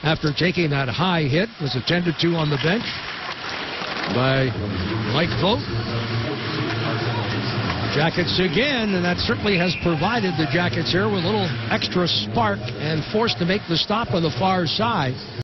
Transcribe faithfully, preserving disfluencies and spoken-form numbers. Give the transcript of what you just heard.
after taking that high hit, was attended to on the bench by Mike Vogt. Jackets again, and that certainly has provided the Jackets here with a little extra spark and forced to make the stop on the far side.